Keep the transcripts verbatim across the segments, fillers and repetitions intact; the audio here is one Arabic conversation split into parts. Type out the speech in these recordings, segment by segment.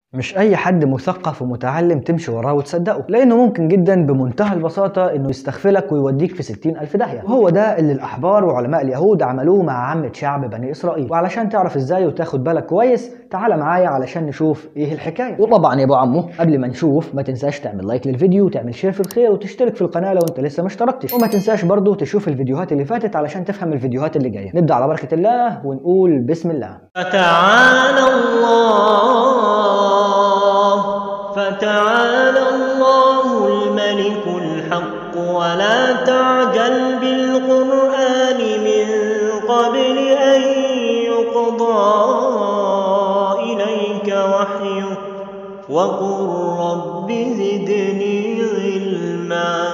مش أي حد مثقف ومتعلم تمشي وراه وتصدقه، لأنه ممكن جدا بمنتهى البساطة إنه يستغفلك ويوديك في ستين ألف داهية. وهو ده اللي الأحبار وعلماء اليهود عملوه مع عامة شعب بني إسرائيل. وعلشان تعرف إزاي وتاخد بالك كويس، تعال معايا علشان نشوف إيه الحكاية. وطبعا يا أبو عمو، قبل ما نشوف ما تنساش تعمل لايك للفيديو وتعمل شير في الخير وتشترك في القناة لو أنت لسه ما اشتركتش، وما تنساش برضو تشوف الفيديوهات اللي فاتت علشان تفهم الفيديوهات اللي جاية. نبدأ على بركة الله ونقول بسم الله. فتعالى الله فتعالى الله الملك الحق ولا تعجل بالقرآن من قبل أن يقضى إليك وحيه وقل رب زدني علما.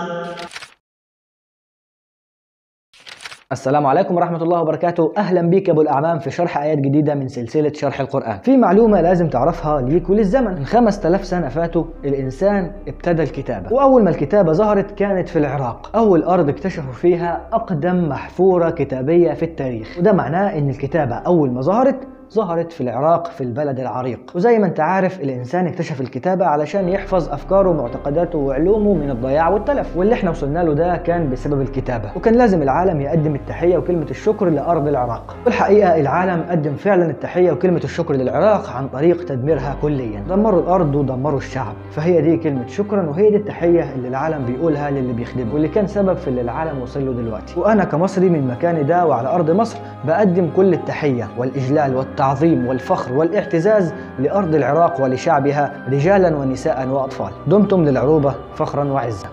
السلام عليكم ورحمة الله وبركاته. أهلا بيك يا أبو الأعمام في شرح آيات جديدة من سلسلة شرح القرآن. في معلومة لازم تعرفها ليك وللزمن. من خمسة آلاف سنة فاتوا الإنسان ابتدى الكتابة، وأول ما الكتابة ظهرت كانت في العراق، أول أرض اكتشفوا فيها أقدم محفورة كتابية في التاريخ. وده معناه إن الكتابة أول ما ظهرت ظهرت في العراق في البلد العريق. وزي ما انت عارف الانسان اكتشف الكتابة علشان يحفظ افكاره ومعتقداته وعلومه من الضياع والتلف، واللي احنا وصلنا له ده كان بسبب الكتابة. وكان لازم العالم يقدم التحية وكلمة الشكر لارض العراق. والحقيقة العالم قدم فعلا التحية وكلمة الشكر للعراق عن طريق تدميرها كليا. دمروا الارض ودمروا الشعب، فهي دي كلمة شكرا وهي دي التحية اللي العالم بيقولها للي بيخدمه، واللي كان سبب في اللي العالم وصل له دلوقتي. وانا كمصري من مكاني ده وعلى ارض مصر بقدم كل التحية والاجلال والتعظيم التعظيم والفخر والاعتزاز لأرض العراق ولشعبها رجالا ونساء وأطفال. دمتم للعروبة فخرا وعزا.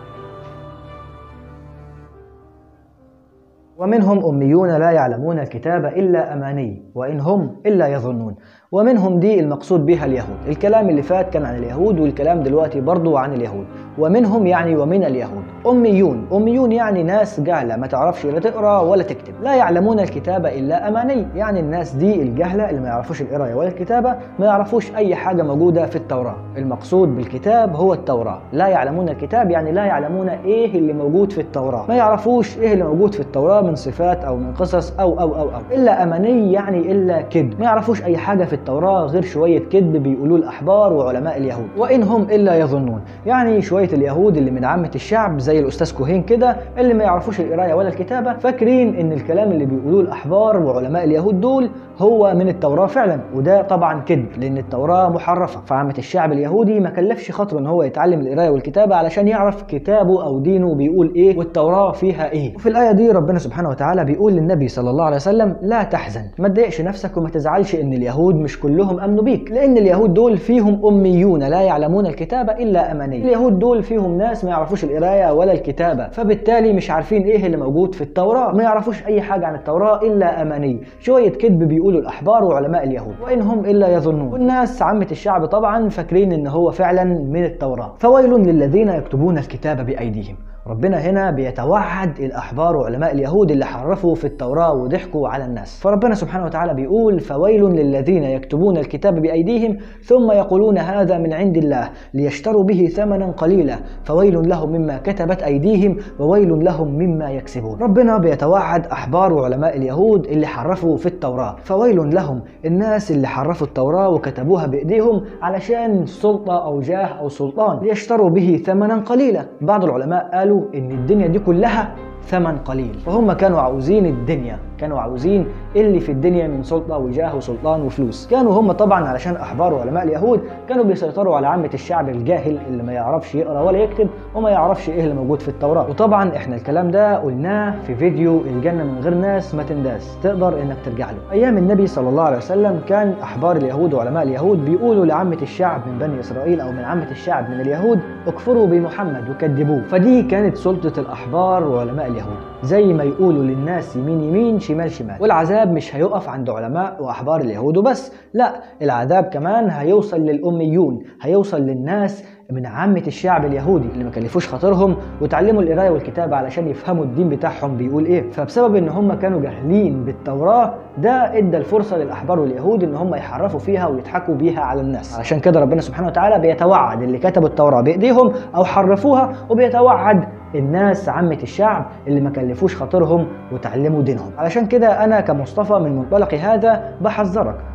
ومنهم أميون لا يعلمون الكتاب إلا أماني وإن هم إلا يظنون. ومنهم دي المقصود بها اليهود. الكلام اللي فات كان عن اليهود والكلام دلوقتي برضو عن اليهود. ومنهم يعني ومن اليهود. أميون، أميون يعني ناس جهلة ما تعرفش لا تقرأ ولا تكتب. لا يعلمون الكتاب إلا أماني، يعني الناس دي الجهلة اللي ما يعرفوش القراية ولا الكتابة، ما يعرفوش أي حاجة موجودة في التوراة. المقصود بالكتاب هو التوراة. لا يعلمون الكتاب يعني لا يعلمون إيه اللي موجود في التوراة، ما يعرفوش إيه اللي موجود في التوراة من صفات أو من قصص أو أو أو أو إلا أماني يعني إلا كذب، ما يعرفوش أي حاجة في التوراة غير شوية كذب بيقولوه الأحبار وعلماء اليهود. وإن هم إلا يظنون، يعني شوية اليهود اللي من عامة الشعب زي الأستاذ كوهين كده اللي ما يعرفوش القراية ولا الكتابة، فاكرين إن الكلام اللي بيقولوه الأحبار وعلماء اليهود دول هو من التوراة فعلا، وده طبعا كذب لأن التوراة محرفة. فعامة الشعب اليهودي ما كلفش خاطره إن هو يتعلم القراية والكتابة علشان يعرف كتابه أو دينه بيقول إيه والتوراة فيها إيه. وفي الآية دي ربنا سبحانه وتعالى بيقول للنبي صلى الله عليه وسلم لا تحزن، ما تضايقش نفسك وما تزعلش إن اليهود مش كلهم امنوا بيك، لان اليهود دول فيهم اميون لا يعلمون الكتابه الا اماني. اليهود دول فيهم ناس ما يعرفوش القرايه ولا الكتابه، فبالتالي مش عارفين ايه اللي موجود في التوراه، ما يعرفوش اي حاجه عن التوراه الا اماني، شويه كذب بيقولوا الاحبار وعلماء اليهود. وان هم الا يظنون، والناس عامه الشعب طبعا فاكرين ان هو فعلا من التوراه. فويل للذين يكتبون الكتاب بايديهم. ربنا هنا بيتوعد الأحبار وعلماء اليهود اللي حرفوا في التوراة وضحكوا على الناس. فربنا سبحانه وتعالى بيقول فويل للذين يكتبون الكتاب بأيديهم ثم يقولون هذا من عند الله ليشتروا به ثمنا قليلا فويل لهم مما كتبت أيديهم وويل لهم مما يكسبون. ربنا بيتوعد أحبار وعلماء اليهود اللي حرفوا في التوراة، فويل لهم الناس اللي حرفوا التوراة وكتبوها بأيديهم علشان سلطة أو جاه أو سلطان ليشتروا به ثمنا قليلا. بعض العلماء قالوا ان الدنيا دي كلها ثمن قليل، فهم كانوا عاوزين الدنيا، كانوا عاوزين اللي في الدنيا من سلطة وجاه وسلطان وفلوس. كانوا هم طبعا علشان أحبار وعلماء اليهود كانوا بيسيطروا على عامة الشعب الجاهل اللي ما يعرفش يقرأ ولا يكتب وما يعرفش ايه اللي موجود في التوراة. وطبعا احنا الكلام ده قلناه في فيديو الجنة من غير ناس ما تنداس، تقدر انك ترجع له. ايام النبي صلى الله عليه وسلم كان أحبار اليهود وعلماء اليهود بيقولوا لعامة الشعب من بني إسرائيل او من عامة الشعب من اليهود اكفروا بمحمد وكذبوه. فدي كانت سلطة الأحبار وعلماء اليهود، زي ما يقولوا للناس يمين يمين شمال شمال. والعذاب مش هيقف عند علماء وأحبار اليهود وبس، لا، العذاب كمان هيوصل للأميون، هيوصل للناس من عامة الشعب اليهودي اللي ما كلفوش خاطرهم وتعلموا القراية والكتابة علشان يفهموا الدين بتاعهم بيقول ايه. فبسبب ان هم كانوا جاهلين بالتوراة ده ادى الفرصة للأحبار واليهود ان هم يحرفوا فيها ويضحكوا بيها على الناس. علشان كده ربنا سبحانه وتعالى بيتوعد اللي كتبوا التوراة بإيديهم او حرفوها، وبيتوعد الناس عامة الشعب اللي ما كلفوش خاطرهم وتعلموا دينهم. علشان كده انا كمصطفى من منطلق هذا بحذرك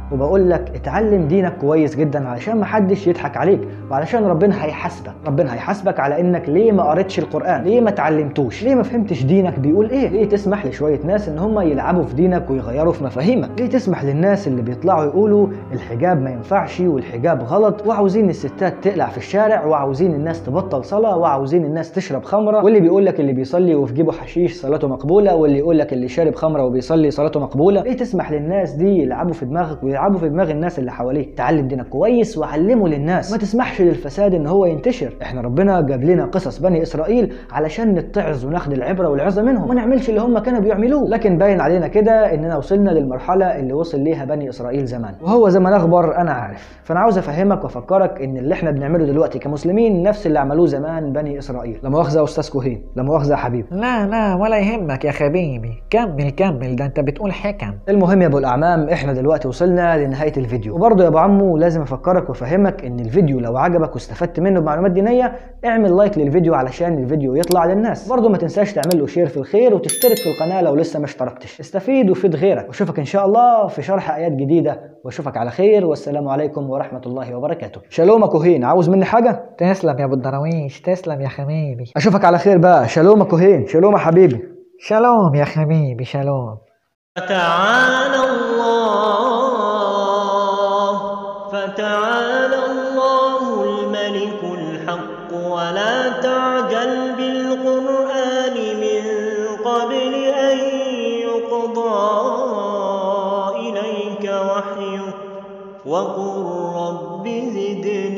وبقول لك اتعلم دينك كويس جدا علشان محدش يضحك عليك، وعلشان ربنا هيحاسبك. ربنا هيحاسبك على انك ليه ما قريتش القرآن، ليه ما اتعلمتوش، ليه ما فهمتش دينك بيقول ايه، ليه تسمح لشوية ناس ان هم يلعبوا في دينك ويغيروا في مفاهيمك، ليه تسمح للناس اللي بيطلعوا يقولوا الحجاب ما ينفعش والحجاب غلط، وعاوزين الستات تقلع في الشارع، وعاوزين الناس تبطل صلاة، وعاوزين الناس تشرب خمرة، واللي بيقول لك اللي بيصلي وفي جيبه حشيش صلاته مقبولة، واللي يقول لك اللي شارب خمرة وبيصلي صلاته مقبولة. ليه تسمح للناس دي يلعبوا في دماغك ويلعبوا في دماغ الناس اللي حواليك؟ تعلم دينك كويس وعلمه للناس، ما تسمحش للفساد ان هو ينتشر. احنا ربنا جاب لنا قصص بني اسرائيل علشان نتعظ وناخد العبرة والعظة منهم، ما نعملش اللي هم كانوا بيعملوه. لكن باين علينا كده اننا وصلنا للمرحلة اللي وصل ليها بني اسرائيل زمان، وهو زمان اخبر انا عارف. فانا عاوز افهمك وافكرك ان اللي احنا بنعمله دلوقتي كمسلمين نفس اللي عملوه زمان بني اسرائيل. لا مؤاخذة يا استاذ كوهين، لا مؤاخذة يا حبيبي. لا لا ولا يهمك يا حبيبي، كمل كمل، ده انت بتقول حكم. المهم يا ابو الاعمام، احنا دلوقتي وصلنا لنهاية الفيديو، وبرضه يا ابو عمو لازم افكرك وافهمك ان الفيديو لو عجبك واستفدت منه بمعلومات دينية اعمل لايك للفيديو علشان الفيديو يطلع للناس. برضه ما تنساش تعمل له شير في الخير وتشترك في القناة لو لسه ما اشتركتش. استفيد وفيد غيرك، واشوفك ان شاء الله في شرح ايات جديدة، واشوفك على خير، والسلام عليكم ورحمة الله وبركاته. شالوم يا كوهين، عاوز مني حاجة؟ تسلم يا ابو الدراويش، تسلم يا حبيبي. اشوفك على خير بقى. شالوم يا كوهين، شالوم يا حبيبي. شالوم يا حبيبي، شالوم. فتعالى الله فتعالى الله الملك الحق، ولا تعجل بالقرآن من قبل أن يقضى إليك وحيه، وقل رب زدني